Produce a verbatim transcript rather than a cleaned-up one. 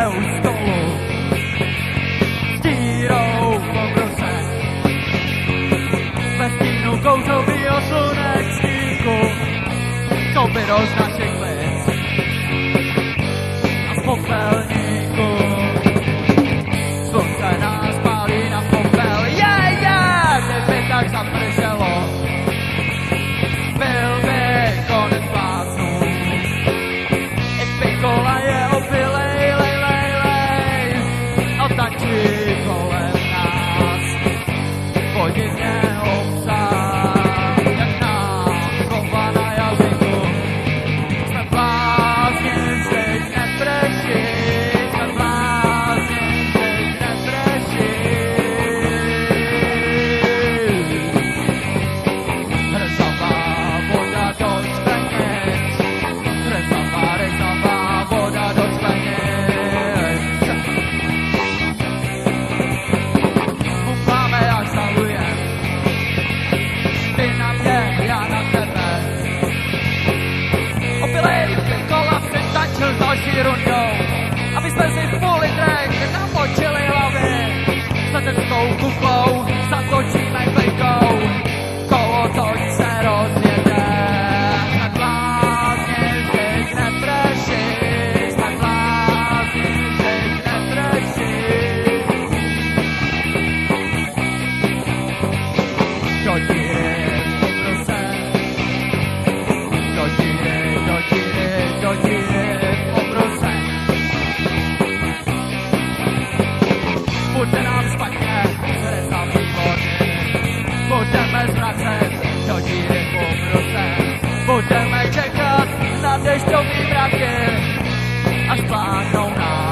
jsme u stolu s dírou v obruse. Ve stínu kouřovýho slunek stíku, co by roz našich lic a z popelníku. Slunce nás pálí na popel, je, yeah, je, yeah, kdyby tak zapršelo, byl by konec plátnů. I pikola je opilej, lej, lej, lej, otačí kolem nás, podivně obsah, jak náchova na jazyku. Jsme blázni, vždyť nepreší, jsme blázni, vždyť nepreší. Rezavá voda do sklenic, rezavá, rezavá voda do sklenic. Bufáme a žalujem, ty na mě, já na tebe. Opilej pikola přestačil s další rundou, aby jsme si v půl litrek namočili hlavy. S leteckou kuklou zatočíme klikou, kolo toť se rozjede. Jsme blázni, vždyť nepreší, jsme blázni, vždyť nepreší. Do díry v obruse, do díry, do díry, do díry v obruse. Bude nám špatně, rezavý vody, budeme zvracet do díry v obruse. Budeme čekat na dešťový mraky, až plánou nás.